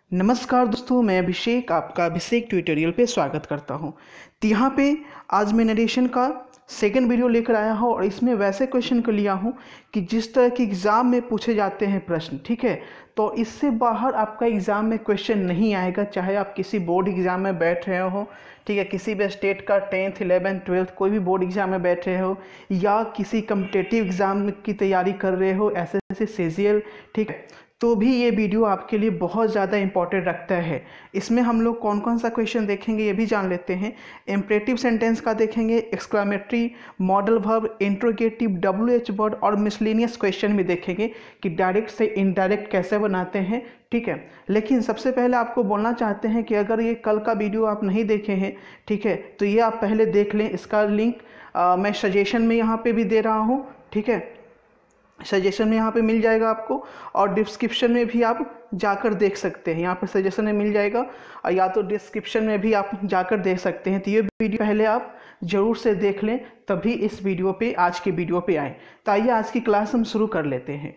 नमस्कार दोस्तों, मैं अभिषेक आपका अभिषेक ट्यूटोरियल पे स्वागत करता हूं। तो यहाँ पे आज मैं नरेशन का सेकंड वीडियो लेकर आया हूं और इसमें वैसे क्वेश्चन को लिया हूं कि जिस तरह के एग्ज़ाम में पूछे जाते हैं प्रश्न, ठीक है। तो इससे बाहर आपका एग्ज़ाम में क्वेश्चन नहीं आएगा, चाहे आप किसी बोर्ड एग्ज़ाम में बैठ रहे हो, ठीक है, किसी भी स्टेट का 10th 11th 12th कोई भी बोर्ड एग्ज़ाम में बैठ रहे हो, या किसी कम्पिटिटिव एग्ज़ाम की तैयारी कर रहे हो, ऐसे सीजीएल, ठीक है, तो भी ये वीडियो आपके लिए बहुत ज़्यादा इंपॉर्टेंट रखता है। इसमें हम लोग कौन कौन सा क्वेश्चन देखेंगे ये भी जान लेते हैं। इम्परेटिव सेंटेंस का देखेंगे, exclamatory, modal verb, interrogative, WH word और मिसलेनियस क्वेश्चन भी देखेंगे कि डायरेक्ट से इनडायरेक्ट कैसे बनाते हैं, ठीक है। लेकिन सबसे पहले आपको बोलना चाहते हैं कि अगर ये कल का वीडियो आप नहीं देखे हैं, ठीक है, तो ये आप पहले देख लें। इसका लिंक मैं सजेशन में यहाँ पर भी दे रहा हूँ, ठीक है, सजेशन में यहाँ पे मिल जाएगा आपको, और डिस्क्रिप्शन में भी आप जाकर देख सकते हैं। यहाँ पर सजेशन में मिल जाएगा और या तो डिस्क्रिप्शन में भी आप जाकर देख सकते हैं। तो ये वीडियो पहले आप ज़रूर से देख लें, तभी इस वीडियो पे, आज के वीडियो पे आए। तो आइए आज की क्लास हम शुरू कर लेते हैं।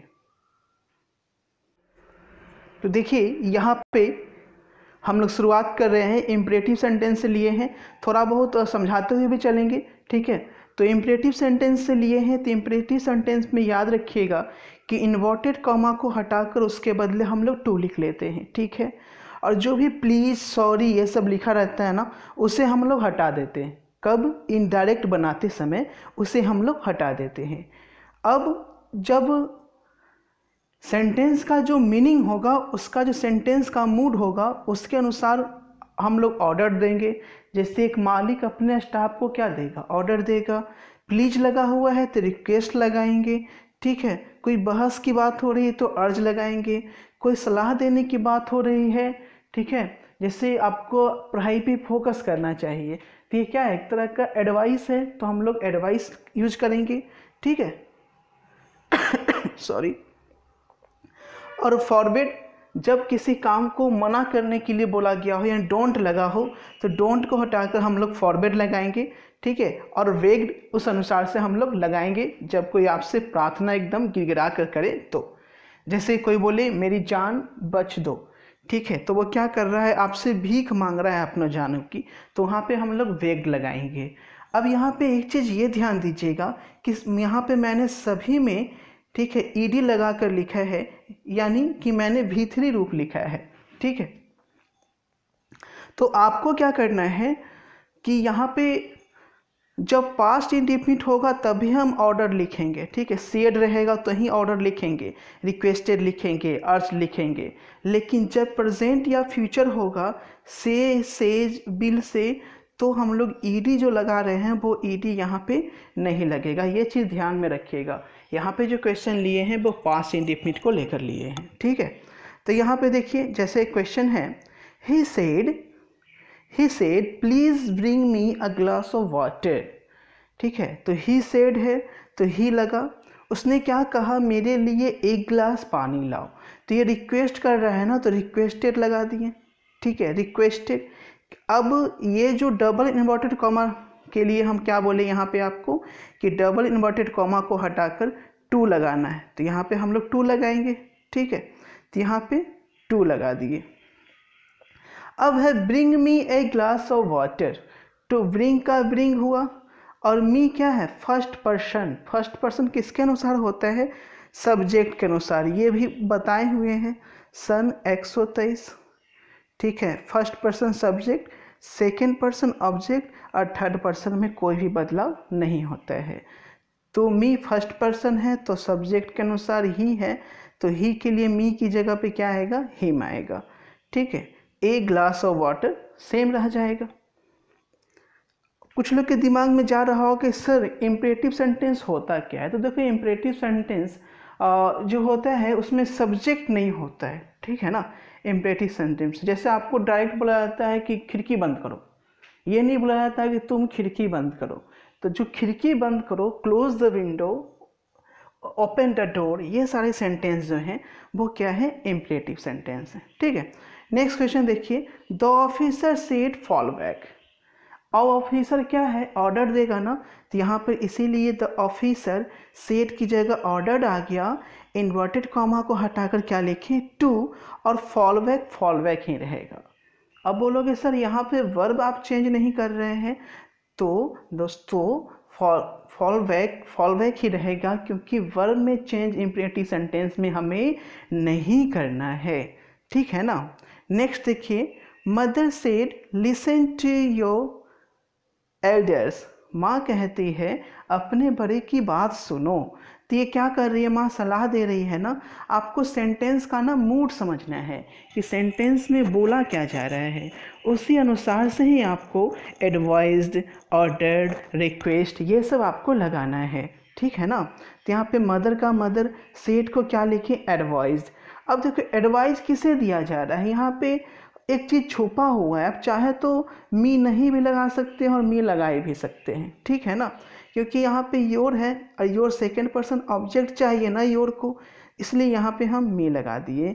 तो देखिए यहाँ पे हम लोग शुरुआत कर रहे हैं, इम्परेटिव सेंटेंस से लिए हैं, थोड़ा बहुत समझाते हुए भी चलेंगे, ठीक है। तो इम्परेटिव सेंटेंस से लिए हैं, तो इम्परेटिव सेंटेंस में याद रखिएगा कि इन्वर्टेड कॉमा को हटाकर उसके बदले हम लोग टू लिख लेते हैं, ठीक है। और जो भी प्लीज़, सॉरी ये सब लिखा रहता है ना, उसे हम लोग हटा देते हैं। कब? इनडायरेक्ट बनाते समय उसे हम लोग हटा देते हैं। अब जब सेंटेंस का जो मीनिंग होगा, उसका जो सेंटेंस का मूड होगा, उसके अनुसार हम लोग ऑर्डर देंगे। जैसे एक मालिक अपने स्टाफ को क्या देगा? ऑर्डर देगा। प्लीज लगा हुआ है तो रिक्वेस्ट लगाएंगे, ठीक है। कोई बहस की बात हो रही है तो अर्ज लगाएंगे। कोई सलाह देने की बात हो रही है, ठीक है, जैसे आपको पढ़ाई पे फोकस करना चाहिए, तो ये क्या है? एक तरह का एडवाइस है, तो हम लोग एडवाइस यूज करेंगे, ठीक है। सॉरी। और फॉरवर्ड, जब किसी काम को मना करने के लिए बोला गया हो या डोंट लगा हो, तो डोंट को हटाकर हम लोग फॉरवर्ड लगाएंगे, ठीक है। और वेग्ड उस अनुसार से हम लोग लगाएंगे जब कोई आपसे प्रार्थना एकदम गिड़गिड़ा कर करे तो। जैसे कोई बोले मेरी जान बच दो, ठीक है, तो वो क्या कर रहा है? आपसे भीख मांग रहा है अपना जानों की, तो वहाँ पे हम लोग वेग्ड लगाएंगे। अब यहाँ पे एक चीज़ ये ध्यान दीजिएगा कि यहाँ पे मैंने सभी में, ठीक है, ईडी लगा कर लिखा है, यानी कि मैंने V3 रूप लिखा है, ठीक है। तो आपको क्या करना है कि यहाँ पे जब पास्ट इंडेफिनिट होगा तभी हम ऑर्डर लिखेंगे, ठीक है। सेड रहेगा तो ही ऑर्डर लिखेंगे, रिक्वेस्टेड लिखेंगे, अर्ज लिखेंगे। लेकिन जब प्रेजेंट या फ्यूचर होगा, से, सेज, बिल से, तो हम लोग ईडी जो लगा रहे हैं वो ईडी यहाँ पे नहीं लगेगा। ये चीज़ ध्यान में रखिएगा। यहाँ पे जो क्वेश्चन लिए हैं वो पास्ट इंडेफिनिट को लेकर लिए हैं, ठीक है। तो यहाँ पे देखिए, जैसे क्वेश्चन है, he said please bring me a glass of water, ठीक है। तो ही सेड है तो ही लगा। उसने क्या कहा? मेरे लिए एक गिलास पानी लाओ। तो ये रिक्वेस्ट कर रहा है ना, तो रिक्वेस्टेड लगा दिए, ठीक है, रिक्वेस्टेड। अब ये जो डबल इन्वर्टेड कॉमा के लिए हम क्या बोले यहाँ पे आपको कि डबल इन्वर्टेड कॉमा को हटाकर टू लगाना है, तो यहाँ पे हम लोग टू लगाएंगे, ठीक है। तो यहाँ पे टू लगा दिए। अब है bring me a glass of water, तो ब्रिंग का ब्रिंग हुआ, और मी क्या है? First person. फर्स्ट पर्सन किसके अनुसार होता है? सब्जेक्ट के अनुसार। ये भी बताए हुए हैं, सन 123, ठीक है। First person subject, second person object, और थर्ड पर्सन में कोई भी बदलाव नहीं होता है। तो मी फर्स्ट पर्सन है तो सब्जेक्ट के अनुसार ही है, तो ही के लिए मी की जगह पे क्या आएगा? हिम आएगा, ठीक है। A glass of water same रह जाएगा। कुछ लोग के दिमाग में जा रहा हो कि सर इम्परेटिव सेंटेंस होता क्या है? तो देखो, इम्परेटिव सेंटेंस जो होता है उसमें सब्जेक्ट नहीं होता है, ठीक है ना। इम्परेटिव सेंटेंस जैसे आपको डायरेक्ट बोला जाता है कि खिड़की बंद करो, ये नहीं बोला जाता है कि तुम खिड़की बंद करो। तो जो खिड़की बंद करो, close the window, open the door, ये सारे सेंटेंस जो हैं वो क्या है? इम्परेटिव सेंटेंस है, ठीक है। नेक्स्ट क्वेश्चन देखिए, the officer said fall back. अब ऑफिसर क्या है? ऑर्डर देगा ना, तो यहाँ पर इसीलिए द ऑफिसर सेड की जगह ऑर्डर्ड आ गया, इन्वर्टेड कॉमा को हटाकर क्या लिखें, टू, और फॉल बैक ही रहेगा। अब बोलोगे सर यहाँ पे वर्ब आप चेंज नहीं कर रहे हैं, तो दोस्तों फॉल बैक ही रहेगा, क्योंकि वर्ब में चेंज इंपेरेटिव सेंटेंस में हमें नहीं करना है, ठीक है ना। नेक्स्ट देखिए, mother said listen to your elders. माँ कहती है अपने बड़े की बात सुनो। तो ये क्या कर रही है, माँ सलाह दे रही है ना। आपको सेंटेंस का ना मूड समझना है कि सेंटेंस में बोला क्या जा रहा है, उसी अनुसार से ही आपको एडवाइज्ड, ऑर्डर्ड, रिक्वेस्ट ये सब आपको लगाना है, ठीक है ना। तो यहाँ पे मदर का मदर, सेड को क्या लिखे, एडवाइज्ड। अब देखो एडवाइस किसे दिया जा रहा है, यहाँ पे एक चीज़ छुपा हुआ है। आप चाहे तो मी नहीं भी लगा सकते हैं और मी लगाए भी सकते हैं, ठीक है ना, क्योंकि यहाँ पे योर है और योर सेकेंड पर्सन ऑब्जेक्ट चाहिए ना योर को, इसलिए यहाँ पे हम मी लगा दिए,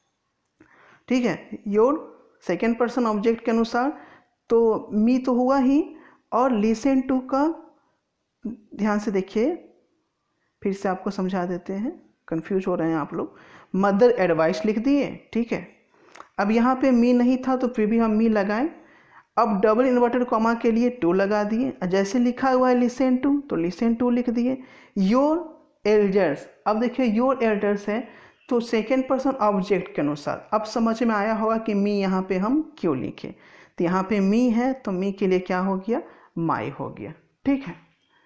ठीक है। योर सेकेंड पर्सन ऑब्जेक्ट के अनुसार तो मी तो हुआ ही, और लिसन टू का ध्यान से देखिए, फिर से आपको समझा देते हैं, कंफ्यूज हो रहे हैं आप लोग। मदर एडवाइस लिख दिए, ठीक है। अब यहाँ पे मी नहीं था तो फिर भी हम मी लगाएं। अब डबल इन्वर्टेड कॉमा के लिए टू लगा दिए, जैसे लिखा हुआ है लिसन टू तो लिसन टू लिख दिए। योर एल्डर्स, अब देखिए योर एल्डर्स है तो सेकेंड पर्सन ऑब्जेक्ट के अनुसार अब समझ में आया होगा कि मी यहाँ पे हम क्यों लिखे। तो यहाँ पे मी है तो मी के लिए क्या हो गया, माई हो गया, ठीक है।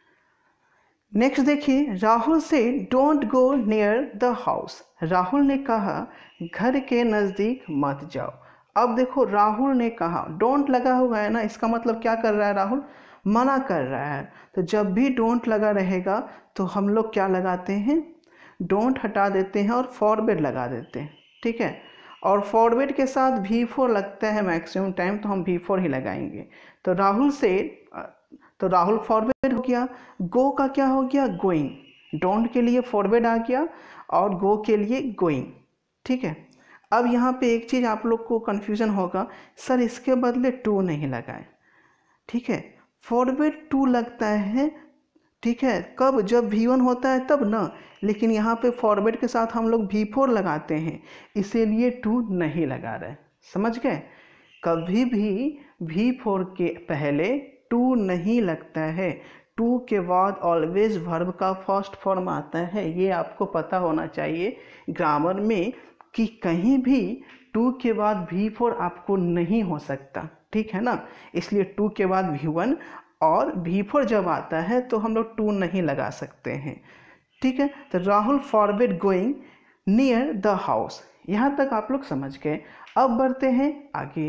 नेक्स्ट देखिए, Rahul said don't go near the house. Rahul ने कहा घर के नज़दीक मत जाओ। अब देखो राहुल ने कहा, डोंट लगा हुआ है ना, इसका मतलब क्या कर रहा है, राहुल मना कर रहा है। तो जब भी डोंट लगा रहेगा तो हम लोग क्या लगाते हैं, डोंट हटा देते हैं और फॉरवर्ड लगा देते हैं, ठीक है। और फॉरवर्ड के साथ V4 लगता है मैक्सिमम टाइम, तो हम V4 ही लगाएंगे। तो राहुल से, तो राहुल फॉरवर्ड हो गया, गो का क्या हो गया, गोइंग। डोंट के लिए फॉरवर्ड आ गया और गो के लिए गोइंग, ठीक है। अब यहाँ पे एक चीज़ आप लोग को कन्फ्यूज़न होगा, सर इसके बदले टू नहीं लगाए, ठीक है। फॉरवर्ड टू लगता है, ठीक है, कब, जब V1 होता है तब ना, लेकिन यहाँ पे फॉरवर्ड के साथ हम लोग V4 लगाते हैं, इसीलिए टू नहीं लगा रहे, समझ गए। कभी भी V4 के पहले टू नहीं लगता है, टू के बाद ऑलवेज वर्ब का फर्स्ट फॉर्म आता है, ये आपको पता होना चाहिए ग्रामर में कि कहीं भी टू के बाद V4 आपको नहीं हो सकता, ठीक है ना। इसलिए टू के बाद V1 और V4 जब आता है तो हम लोग टू नहीं लगा सकते हैं, ठीक है। तो Rahul forward going near the house, यहाँ तक आप लोग समझ गए। अब बढ़ते हैं आगे।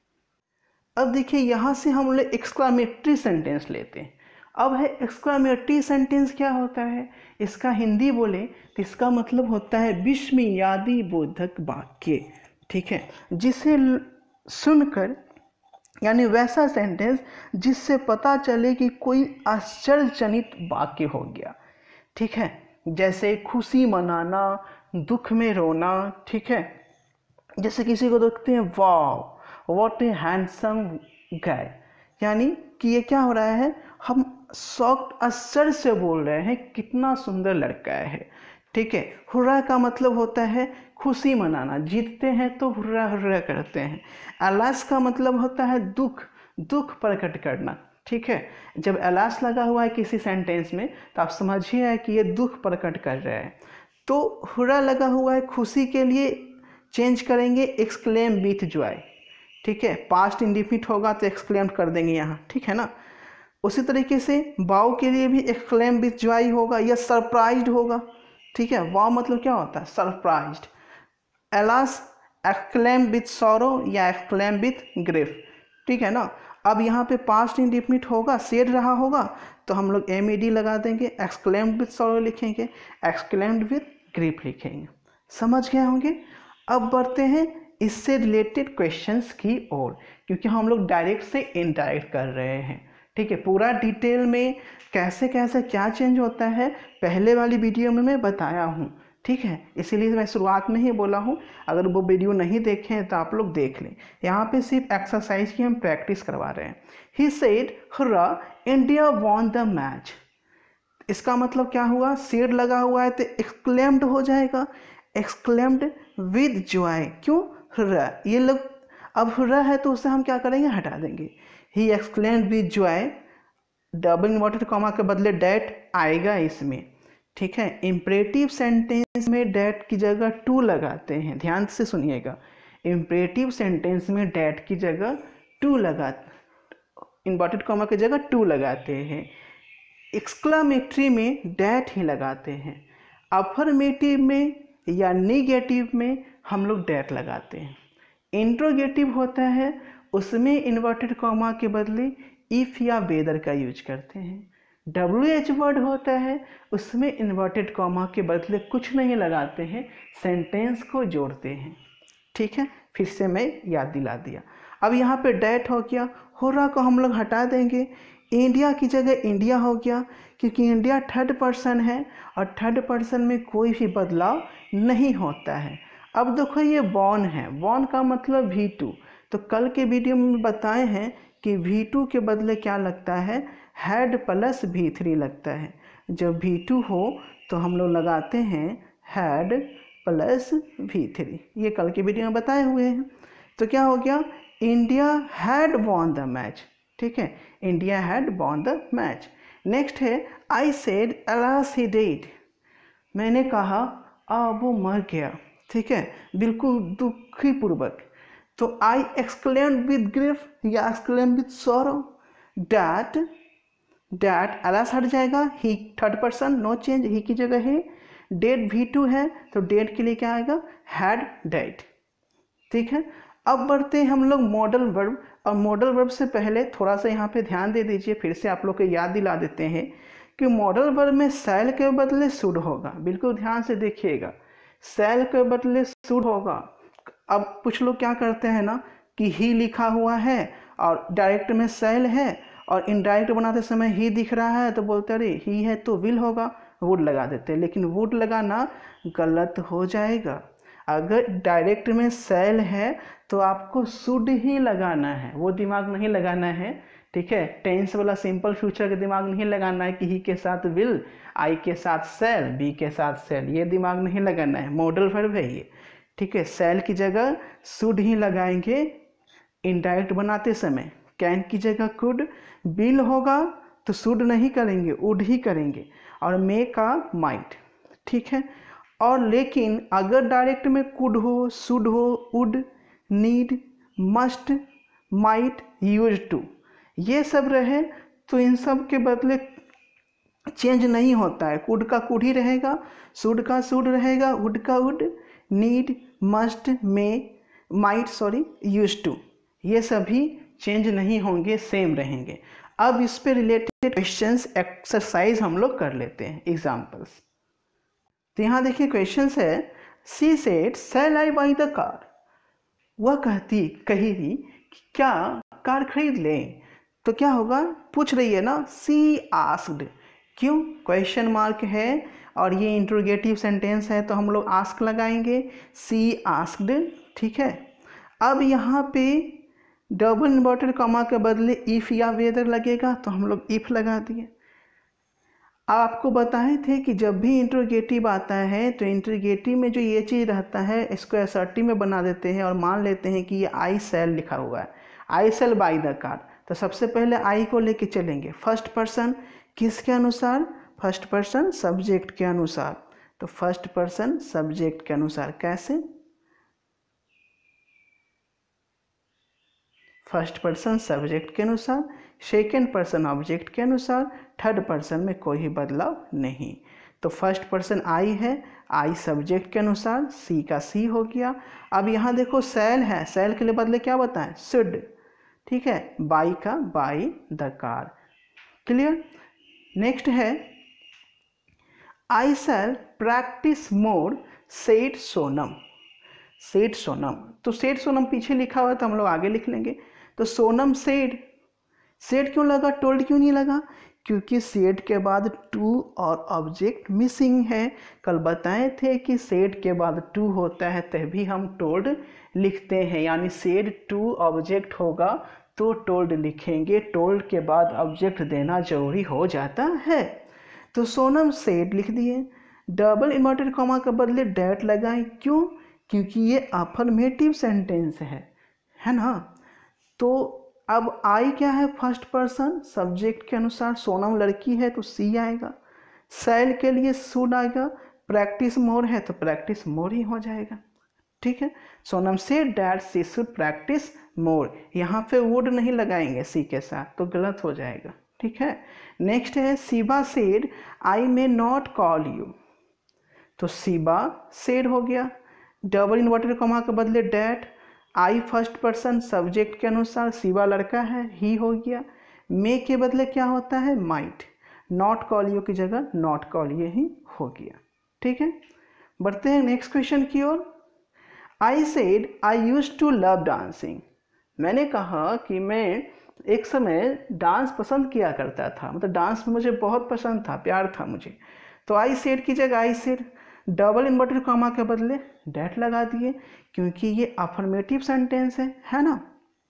अब देखिए यहाँ से हम लोग एक्सक्लामेटरी सेंटेंस लेते हैं। अब है एक्सक्लामेटरी सेंटेंस क्या होता है, इसका हिंदी बोले तो इसका मतलब होता है विस्मयादि बोधक वाक्य, ठीक है, जिसे सुनकर, यानी वैसा सेंटेंस जिससे पता चले कि कोई आश्चर्यजनित वाक्य हो गया, ठीक है। जैसे खुशी मनाना, दुख में रोना, ठीक है। जैसे किसी को देखते हैं, वाह व्हाट ए हैंडसम गाय, यानी कि ये क्या हो रहा है, हम शॉक्ड, आश्चर्य से बोल रहे हैं कितना सुंदर लड़का है, ठीक है। हुर्रा का मतलब होता है खुशी मनाना, जीतते हैं तो हुर्रा हुर्रा करते हैं। अलास का मतलब होता है दुख, दुख प्रकट करना, ठीक है। जब अलास लगा हुआ है किसी सेंटेंस में तो आप समझिए कि ये दुख प्रकट कर रहा है। तो हुर्रा लगा हुआ है खुशी के लिए, चेंज करेंगे एक्सक्लेम विथ जॉय, ठीक है। पास्ट इंडिफिनिट होगा तो एक्सक्लेम कर देंगे यहाँ, ठीक है ना। उसी तरीके से वाव के लिए भी एक्सक्लेम विथ जॉय होगा या सरप्राइज्ड होगा, ठीक है। वाव मतलब क्या होता है, surprised. Alas exclaim with sorrow या एक्सक्लेम विथ ग्रीफ, ठीक है ना। अब यहाँ पे पास्ट इंडिफिनिट होगा, सेड रहा होगा तो हम लोग MED लगा देंगे, एक्सक्लेम्ड विथ सॉरो लिखेंगे, एक्सक्लेम्ड विथ ग्रीफ लिखेंगे, समझ गए होंगे। अब बढ़ते हैं इससे रिलेटेड क्वेश्चंस की ओर, क्योंकि हम लोग डायरेक्ट से इनडायरेक्ट कर रहे हैं, ठीक है। पूरा डिटेल में कैसे कैसे क्या चेंज होता है पहले वाली वीडियो में मैं बताया हूँ, ठीक है। इसीलिए मैं शुरुआत में ही बोला हूँ, अगर वो वीडियो नहीं देखे हैं तो आप लोग देख लें। यहाँ पे सिर्फ एक्सरसाइज की हम प्रैक्टिस करवा रहे हैं। He said hurrah India won the match. इसका मतलब क्या हुआ, सेड लगा हुआ है तो एक्सक्लेम्ड हो जाएगा, एक्सक्लेम्ड विद जॉय। क्यों, र, ये लोग अब र है तो उसे हम क्या करेंगे, हटा देंगे। He exclaimed with joy, double inverted comma के बदले डैट आएगा इसमें, ठीक है। इम्परेटिव सेंटेंस में डैट की जगह टू लगाते हैं, ध्यान से सुनिएगा। इम्परेटिव सेंटेंस में डैट की जगह टू इन्वर्टेड कॉमा की जगह टू लगाते हैं। एक्सक्लामेटरी में डैट ही लगाते हैं। अफर्मेटिव में या निगेटिव में हम लोग डैट लगाते हैं। इंट्रोगेटिव होता है, उसमें इन्वर्टेड कॉमा के बदले इफ़ या वेदर का यूज करते हैं। WH वर्ड होता है, उसमें इन्वर्टेड कॉमा के बदले कुछ नहीं लगाते हैं, सेंटेंस को जोड़ते हैं, ठीक है। फिर से मैं याद दिला दिया। अब यहाँ पे डैट हो गया, हो रहा को हम लोग हटा देंगे, इंडिया की जगह इंडिया हो गया, क्योंकि इंडिया थर्ड पर्सन है और थर्ड पर्सन में कोई भी बदलाव नहीं होता है। अब देखो ये बॉर्न है, बॉर्न का मतलब V2, तो कल के वीडियो में बताए हैं कि V2 के बदले क्या लगता है, हैड प्लस V3 लगता है। जब V2 हो तो हम लोग लगाते हैं हैड प्लस V3, ये कल के वीडियो में बताए हुए हैं। तो क्या हो गया, India had won the match, ठीक है, India had won the match. Next है I said alas he dead, मैंने कहा वो मर गया, ठीक है, बिल्कुल दुखी पूर्वक। तो आई एक्सक्लेम्ड विद ग्रीफ या exclaimed with sorrow, that alas हट जाएगा, he third person no change, he की जगह है, डेड V2 है तो डेड के लिए क्या आएगा, हैड डेड, ठीक है। अब बढ़ते हैं हम लोग मॉडल वर्ब, और मॉडल वर्ब से पहले थोड़ा सा यहाँ पे ध्यान दे दीजिए, फिर से आप लोग को याद दिला देते हैं कि मॉडल वर्ब में शैल के बदले शुड होगा, बिल्कुल ध्यान से देखिएगा, शैल के बदले शुड होगा। अब कुछ लोग क्या करते हैं ना कि ही लिखा हुआ है और डायरेक्ट में शैल है, और इनडायरेक्ट बनाते समय ही दिख रहा है तो बोलते अरे ही है तो विल होगा, वुड लगा देते हैं, लेकिन वुड लगाना गलत हो जाएगा। अगर डायरेक्ट में शैल है तो आपको शुड ही लगाना है, वो दिमाग नहीं लगाना है, ठीक है। टेंस वाला सिंपल फ्यूचर का दिमाग नहीं लगाना है कि ही के साथ विल, आई के साथ शैल, बी के साथ शैल, ये दिमाग नहीं लगाना है, मॉडल वर्ब है ये, ठीक है। शैल की जगह शुड ही लगाएंगे इनडायरेक्ट बनाते समय। कैन की जगह कुड, विल होगा तो शुड नहीं करेंगे, वुड ही करेंगे, और मे का माइट, ठीक है। और लेकिन अगर डायरेक्ट में कुड हो, शुड हो, would, need, must, might, use to, ये सब रहे तो इन सब के बदले चेंज नहीं होता है, कुड का कुड ही रहेगा, शुड का शुड रहेगा, वुड का would, need, must, may, might use to, ये सभी चेंज नहीं होंगे, सेम रहेंगे। अब इस पे रिलेटेड क्वेश्चंस एक्सरसाइज हम लोग कर लेते हैं, एग्जांपल्स। तो यहाँ देखिए क्वेश्चंस है, she said shall I buy the car, वह कही थी कि क्या कार खरीद लें, तो क्या होगा, पूछ रही है ना, सी आस्क्ड, क्यों, क्वेश्चन मार्क है और ये इंट्रोगेटिव सेंटेंस है तो हम लोग आस्क लगाएंगे, सी आस्क्ड, ठीक है। अब यहाँ पे डबल इन्वर्टेड कॉमा के बदले इफ़ या वेदर लगेगा तो हम लोग इफ़ लगा दिए। आपको बताए थे कि जब भी इंट्रोगेटिव आता है तो इंट्रोगेटिव में जो ये चीज़ रहता है इसको असर्टिव में बना देते हैं और मान लेते हैं कि ये आई सेल लिखा हुआ है, I shall buy the car. तो सबसे पहले आई को लेके चलेंगे, फर्स्ट पर्सन किसके अनुसार, फर्स्ट पर्सन सब्जेक्ट के अनुसार। तो फर्स्ट पर्सन सब्जेक्ट के अनुसार कैसे, फर्स्ट पर्सन सब्जेक्ट के अनुसार, सेकेंड पर्सन ऑब्जेक्ट के अनुसार, थर्ड पर्सन में कोई बदलाव नहीं। तो फर्स्ट पर्सन आई है, आई सब्जेक्ट के अनुसार, सी का सी हो गया। अब यहाँ देखो शैल है, शैल के लिए बदले क्या बताएं, शुड, ठीक है, बाई का buy the car, clear. Next है I shall practice more said Sonam, said Sonam, तो सेड सोनम पीछे लिखा हुआ है तो हम लोग आगे लिख लेंगे। तो सोनम सेड, सेड क्यों लगा, टोल्ड क्यों नहीं लगा, क्योंकि सेड के बाद टू और ऑब्जेक्ट मिसिंग है। कल बताए थे कि सेड के बाद टू होता है तभी हम टोल्ड लिखते हैं, यानी सेड टू ऑब्जेक्ट होगा तो टोल्ड लिखेंगे, टोल्ड के बाद ऑब्जेक्ट देना जरूरी हो जाता है। तो सोनम सेड लिख दिए, डबल इन्वर्टेड कॉमा के बदले डैट लगाएं, क्यों? क्योंकि ये अफर्मेटिव सेंटेंस है ना। तो अब आई क्या है? फर्स्ट पर्सन, सब्जेक्ट के अनुसार सोनम लड़की है तो सी आएगा, शैल के लिए शुड आएगा, प्रैक्टिस मोर है तो प्रैक्टिस मोर ही हो जाएगा। ठीक है, Sonam said that she should practice more, यहाँ पे वुड नहीं लगाएंगे सी के साथ तो गलत हो जाएगा। ठीक है, नेक्स्ट है Shiva said I may not call you, तो शिवा सेड हो गया, डबल इन्वर्टेड कॉमा के बदले that, I first person, subject के अनुसार शिवा लड़का है ही हो गया, मे के बदले क्या होता है? माइट, नॉट कॉल यू की जगह नॉट कॉल यू ही हो गया। ठीक है, बढ़ते हैं नेक्स्ट क्वेश्चन की ओर। I said I used to love dancing, मैंने कहा कि मैं एक समय डांस पसंद किया करता था, मतलब डांस में मुझे बहुत पसंद था, प्यार था मुझे। तो आई सेड की जगह I said, double inverted comma के बदले डैट लगा दिए क्योंकि ये अफर्मेटिव सेंटेंस है ना।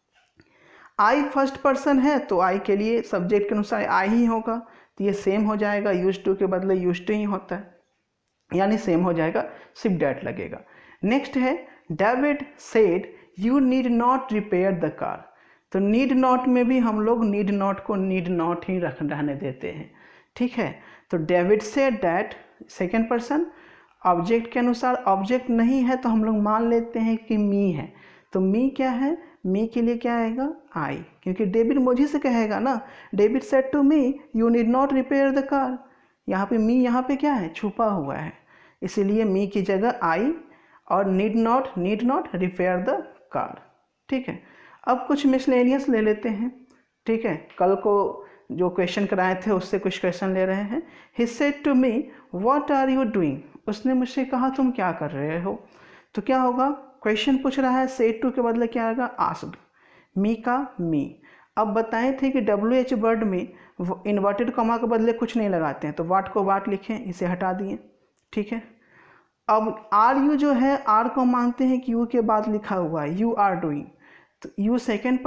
आई फर्स्ट पर्सन है तो आई के लिए सब्जेक्ट के अनुसार आई ही होगा, तो ये सेम हो जाएगा, यूज्ड टू के बदले यूज्ड टू ही होता है, यानी सेम हो जाएगा, सिर्फ डैट लगेगा। नेक्स्ट है David said you need not repair the car, तो नीड नॉट में भी हम लोग नीड नॉट को नीड नॉट ही रहने देते हैं। ठीक है, तो David said that second person, object के अनुसार ऑब्जेक्ट नहीं है तो हम लोग मान लेते हैं कि मी है, तो मी क्या है? मी के लिए क्या आएगा? आई, क्योंकि डेविड मुझे से कहेगा ना, David said to me you need not repair the car, यहाँ पे मी यहाँ पे क्या है? छुपा हुआ है, इसीलिए मी की जगह आई और need not repair the car. ठीक है, अब कुछ मिसलेनियस ले लेते हैं। ठीक है, कल को जो क्वेश्चन कराए थे उससे कुछ क्वेश्चन ले रहे हैं। He said to me what are you doing, उसने मुझसे कहा तुम क्या कर रहे हो, तो क्या होगा? क्वेश्चन पूछ रहा है, सेड टू के बदले क्या आएगा? आस्क्ड, मी का मी। अब बताए थे कि WH वर्ड में इन्वर्टेड कॉमा के बदले कुछ नहीं लगाते हैं, तो वाट को वाट लिखें, इसे हटा दिए। ठीक है, अब आर यू जो है, आर को मानते हैं कि यू के बाद लिखा हुआ है, यू आर डूइंग, तो यू सेकेंड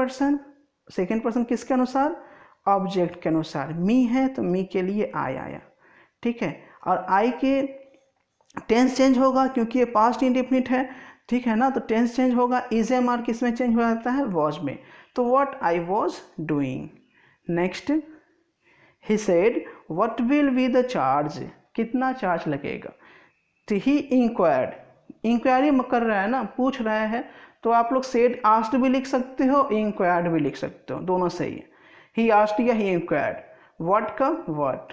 पर्सन किसके अनुसार? ऑब्जेक्ट के अनुसार, मी है तो मी के लिए आई आया। ठीक है, और आई के टेंस चेंज होगा क्योंकि ये पास्ट इंडेफिनिट है। ठीक है ना, तो टेंस चेंज होगा, इज एम आर किस में चेंज हो जाता है? वॉज में, तो what I was doing. Next, he said what will be the charge, कितना चार्ज लगेगा? तो ही इंक्वायरी कर रहा है ना, पूछ रहा है, तो आप लोग सेड आस्क्ड भी लिख सकते हो, इंक्वायर्ड भी लिख सकते हो, दोनों सही है। ही आस्क्ड या ही इंक्वायर्ड, व्हाट का व्हाट।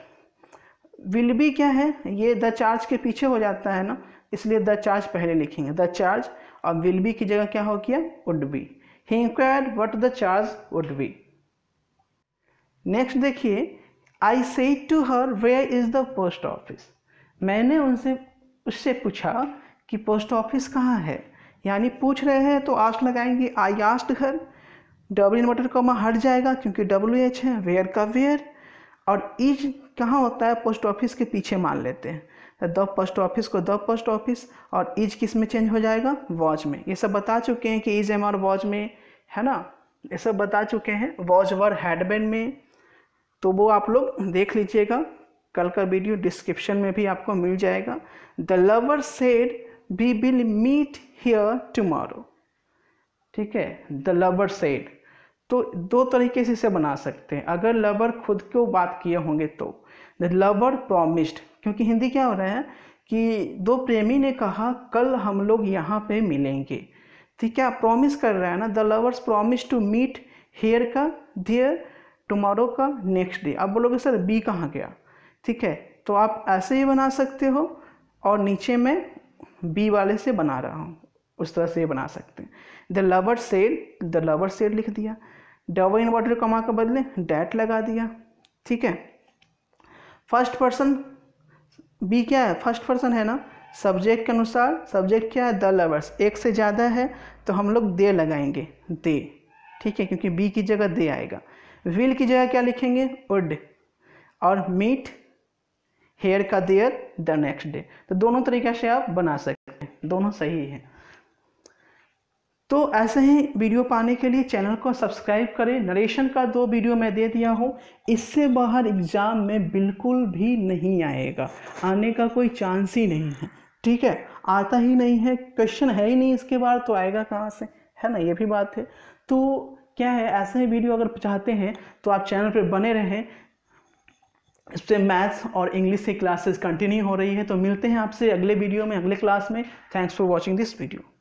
विल बी क्या है? ये द चार्ज के पीछे हो जाता है ना, इसलिए द चार्ज पहले लिखेंगे, द चार्ज, और विल बी की जगह क्या हो गया? Would be. He inquired what the charge would be. Next देखिए, I said to her where is the post office, मैंने उससे पूछा कि पोस्ट ऑफिस कहाँ है, यानी पूछ रहे हैं तो आस्क लगाएंगे, I asked her, double inverted comma हट जाएगा क्योंकि WH है, वेयर का वेयर, और इज कहाँ होता है? पोस्ट ऑफिस के पीछे मान लेते हैं, द पोस्ट ऑफिस को द पोस्ट ऑफिस, और इज किस में चेंज हो जाएगा? वॉज में। ये सब बता चुके हैं कि इज एम और वॉज में, है ना, ये सब बता चुके हैं। वॉज वर हैड बीन में, तो वो आप लोग देख लीजिएगा, कल का वीडियो डिस्क्रिप्शन में भी आपको मिल जाएगा। The lover said we will meet here tomorrow. ठीक है, द लवर सेड, तो दो तरीके से इसे बना सकते हैं, अगर लवर खुद को बात किए होंगे तो। द लवर प्रॉमिस्ड, क्योंकि हिंदी क्या हो रहा है कि दो प्रेमी ने कहा कल हम लोग यहाँ पे मिलेंगे, ठीक है, प्रॉमिस कर रहा है ना। The lovers promise to meet here का देयर, टुमारो का नेक्स्ट डे। अब बोलोगे सर बी कहाँ गया? ठीक है, तो आप ऐसे ही बना सकते हो, और नीचे में बी वाले से बना रहा हूँ, उस तरह से बना सकते हैं। द लवर सेड लिख दिया, डबल इन्वर्टेड कॉमा के बदले डैट लगा दिया। ठीक है, फर्स्ट पर्सन बी क्या है? फर्स्ट पर्सन है ना, सब्जेक्ट के अनुसार सब्जेक्ट क्या है? द लवर्स, एक से ज़्यादा है तो हम लोग दे लगाएंगे, दे। ठीक है, क्योंकि बी की जगह दे आएगा। विल की जगह क्या लिखेंगे? वुड, और मीट हेयर का देयर द नेक्स्ट डे। तो दोनों तरीके से आप बना सकते हैं, दोनों सही है। तो ऐसे ही वीडियो पाने के लिए चैनल को सब्सक्राइब करें। नरेशन का 2 वीडियो मैं दे दिया हूँ, इससे बाहर एग्ज़ाम में बिल्कुल भी नहीं आएगा, आने का कोई चांस ही नहीं है। ठीक है, आता ही नहीं है, क्वेश्चन है ही नहीं इसके बाद तो आएगा कहाँ से, है ना, ये भी बात है। तो क्या है, ऐसे ही वीडियो अगर चाहते हैं तो आप चैनल पर बने रहें। इस पर मैथ्स और इंग्लिश की क्लासेस कंटिन्यू हो रही है। तो मिलते हैं आपसे अगले वीडियो में, अगले क्लास में। Thanks for watching this video.